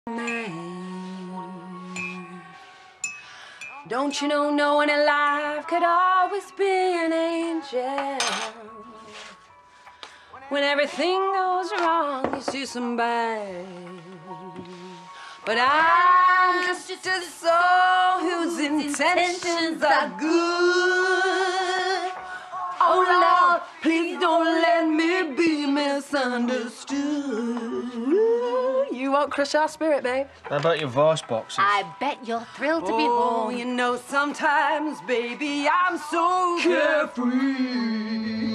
Don't you know no one in life could always be an angel? When everything goes wrong, you see somebody. But I'm just a soul whose intentions are good. Oh Lord, please don't let me be misunderstood. You won't crush our spirit, babe. How about your voice boxes? I bet you're thrilled to be home. You know, sometimes, baby, I'm so carefree.